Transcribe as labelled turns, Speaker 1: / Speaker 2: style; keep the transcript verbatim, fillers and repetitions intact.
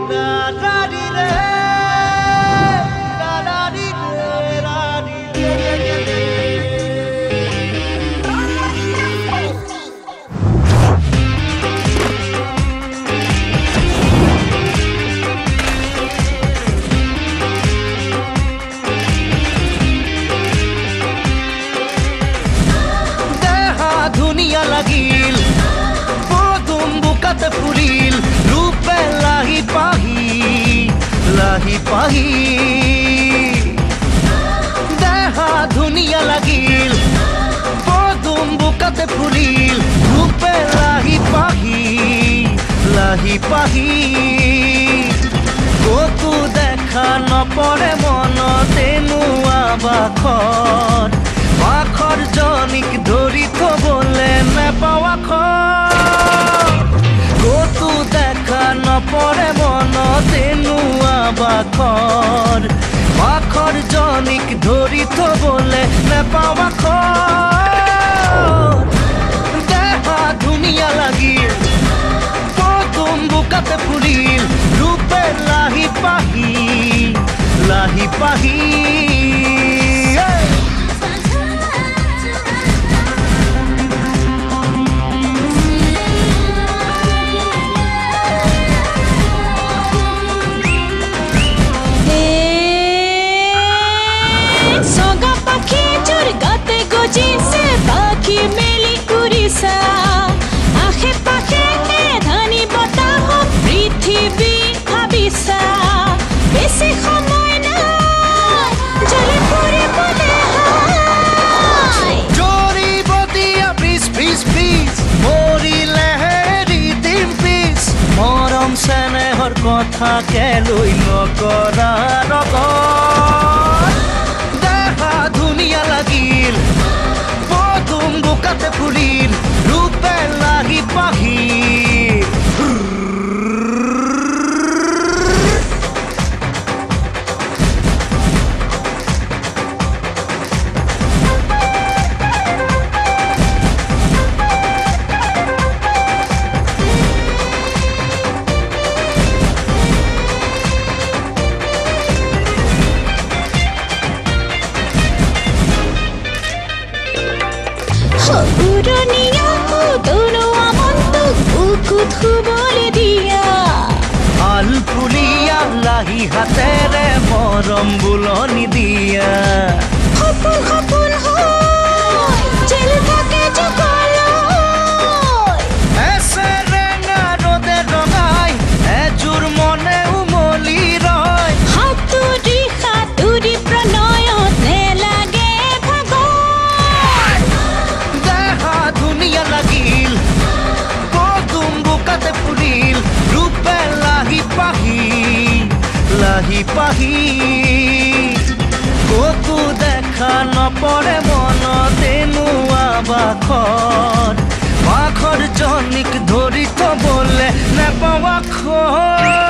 Speaker 1: লাগিল পদুম বুকাতে ফুলিল রূপে লাহি পাহি লাহি পাহি দেহা ধুনিয়া লাগিল পদুম বুকাতে ফুলিল রূপে লাহি পাহি লাহি পাহি কতো দেখা নপৰে মনতে নোৱা বাখৰ বাখৰ জনিক ধৰি থবলে নেপাৱা কতো দেখা নপৰে মনতে নোৱা বাখৰ বাখৰ জনিক ধৰি থবলে নেপাৱা দেহা ধুনীয়া লাগিল পদুম বুকাতে ফুলিল ৰূপে লাহি পাহি লাহি পাহি কথা কে লৈ নকৰা দেখা ধুনীয়া লাগিল পদুম বুকাতে ফুলিল ৰূপে লাহি পাহি আলফুলিয়া লাহি হাতেৰে মৰম বুলনি দিয়া
Speaker 2: সপোন সপোন জেল থাকে
Speaker 1: এছেৰেঙা ৰ'দে ৰঙাই এজোৰ মনে উমলি ৰয়
Speaker 2: সাতুৰি সাতুৰি প্ৰণয়ত নেলাগে ভাগৰ
Speaker 1: দেহা ধুনীয়া লাগিল পদুম বুকাতে ফুলিল ৰূপে লাহি পাহি লাহি পাহি কতো দেখা নপৰে মনতে নোৱা বাখৰ বাখৰ জনিক ধৰি থবলে নেপাৱা